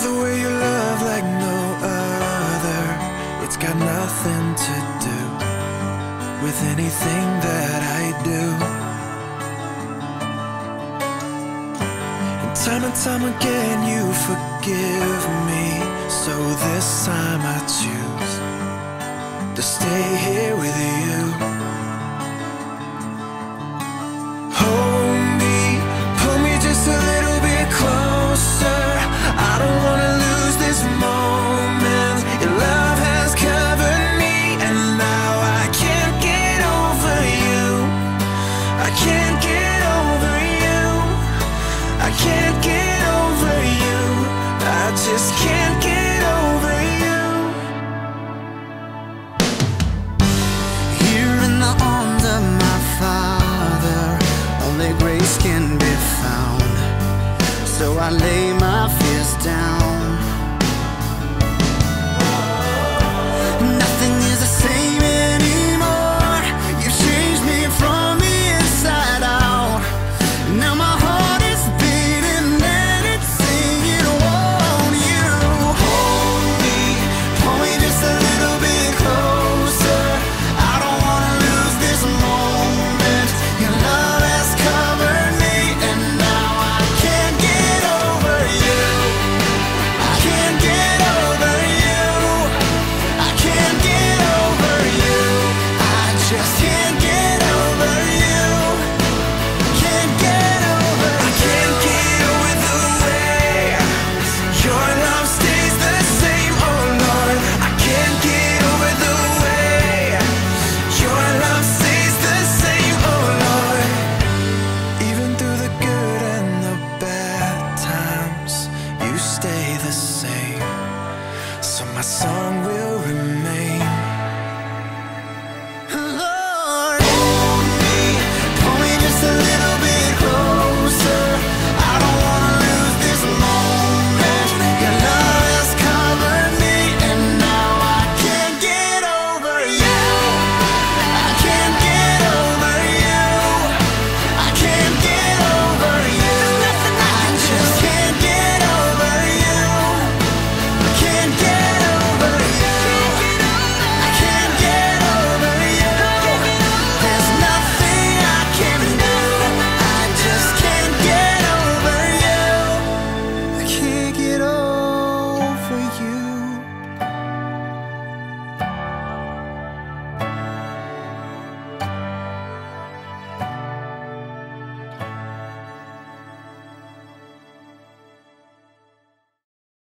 the way you love like no other. It's got nothing to do with anything that I do. And time again you forgive me, so this time I choose to stay here with you. Hold me, pull me just a little bit closer. I don't wanna lose this moment. Your love has covered me, and now I can't get over you. I can't get over you. I can't get over you. I just can't get over you. Here in the arms of my Father, only grace can be found. So I lay my fears down.